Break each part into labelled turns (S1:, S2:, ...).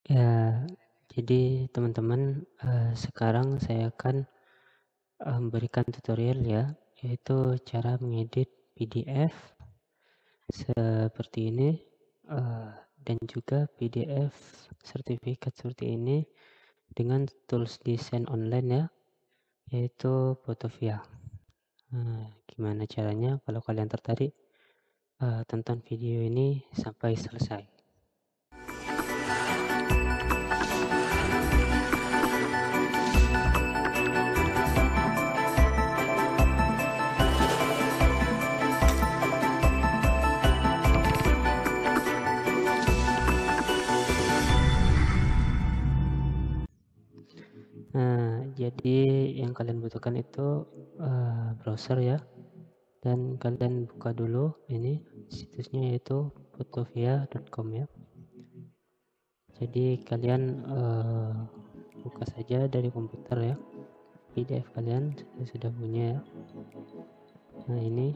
S1: Ya, jadi teman-teman, sekarang saya akan, memberikan tutorial ya, yaitu cara mengedit PDF seperti ini, dan juga PDF sertifikat seperti ini dengan tools desain online ya, yaitu Photovia. Gimana caranya? Kalau kalian tertarik, tonton video ini sampai selesai. Nah, jadi yang kalian butuhkan itu browser ya, dan kalian buka dulu ini situsnya, yaitu photovia.com ya. Jadi kalian buka saja dari komputer ya, PDF kalian sudah punya ya. Nah, ini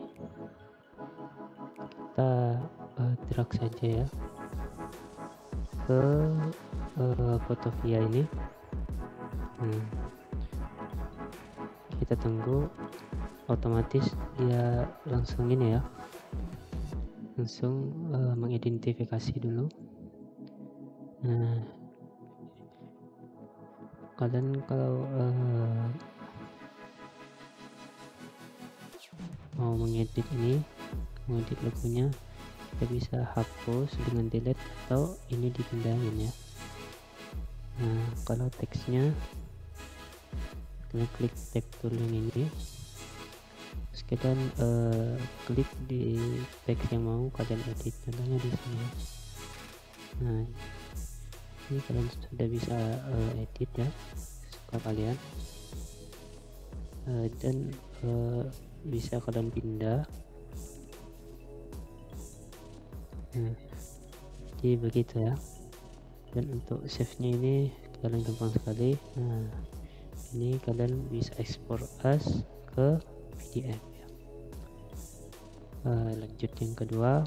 S1: kita drag saja ya ke Photovia ini. Kita tunggu, otomatis dia langsung ini ya, langsung mengidentifikasi dulu. Nah, kalian kalau mau mengedit ini, mengedit logonya, kita bisa hapus dengan delete atau ini dipindahin ya. Nah, kalau teksnya, kalian klik tab tool yang ini, terus kalian klik di teks yang mau kalian edit, contohnya di sini ya. Nah, ini kalian sudah bisa edit ya, suka kalian, dan bisa kalian pindah. Nah, jadi begitu ya. Dan untuk save nya ini kalian gampang sekali. Nah, ini kalian bisa ekspor as ke PDF ya. Lanjut yang kedua,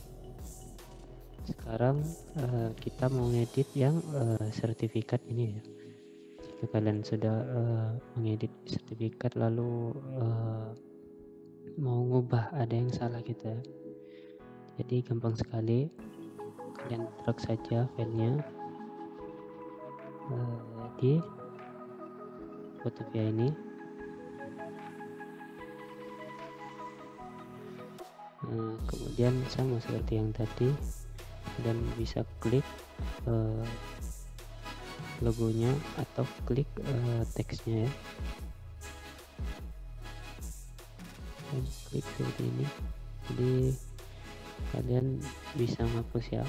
S1: sekarang kita mau ngedit yang sertifikat ini ya. Jika kalian sudah mengedit sertifikat lalu mau ngubah ada yang salah gitu ya, jadi gampang sekali, kalian drag saja filenya di Photovia ini. Kemudian sama seperti yang tadi, dan bisa klik logonya atau klik teksnya ya, dan klik seperti ini. Jadi kalian bisa menghapus ya.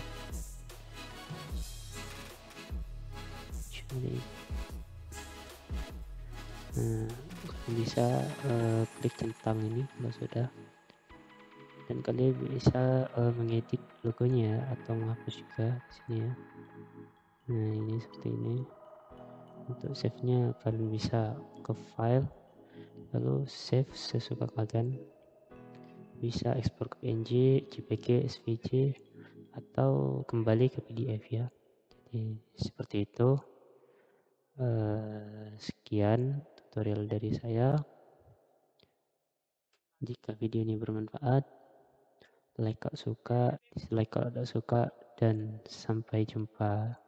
S1: Nah, kalian bisa klik centang ini kalau sudah, dan kalian bisa mengedit logonya atau menghapus juga di sini ya. Nah, ini seperti ini. Untuk save nya kalian bisa ke file lalu save sesuka kalian, bisa ekspor ke PNG, JPG, SVG, atau kembali ke PDF ya. Jadi seperti itu. Sekian tutorial dari saya. Jika video ini bermanfaat, like kalau suka, dislike kalau tidak suka, dan sampai jumpa.